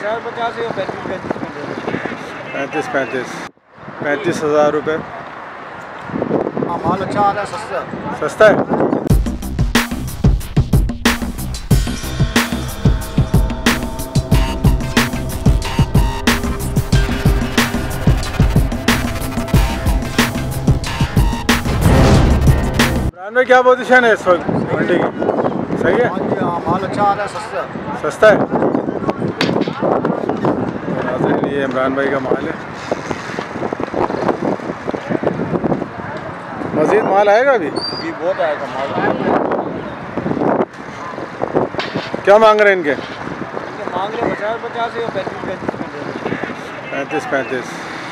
50 या 35 35,000 रुपये। हाँ, माल अच्छा आ रहा है, सस्ता है। सस्ता है। में क्या पोजीशन है इस वक्त मंडी की? सही है। हाँ, माल अच्छा आ रहा है, सस्ता है। सस्ता है। तो ये इमरान भाई का माल है। मज़ीद माल आएगा अभी? बहुत आएगा माल। क्या मांग रहे हैं इनके? मांग रहे 50 या 35।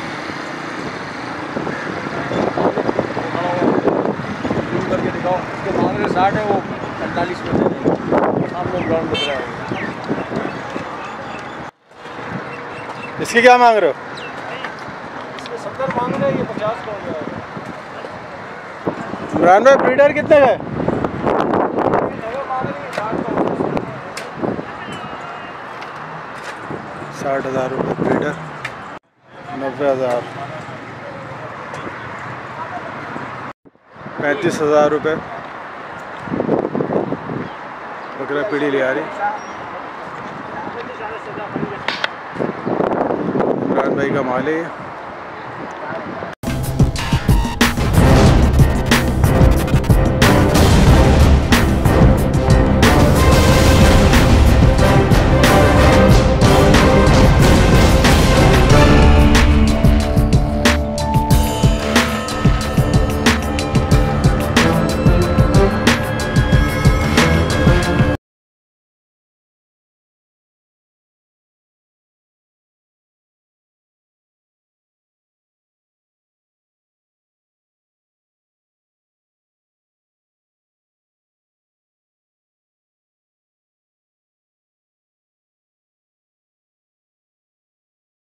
करके दिखाओ। उसके मांग रहे 60 है, वो 45 में दे देंगे। सामने ग्राउंड में खड़ा है। इसकी क्या मांग रहे हो? इसके 70 मांग रहे हैं, ये 50 का हो जाएगा। इमरान भाई ब्रीडर कितने का है? 60,000 रुपये ब्रीडर। 90,000। 35,000 रुपये। बकरा पीढ़ी ले आ रही। इमरान भाई का माल है ये।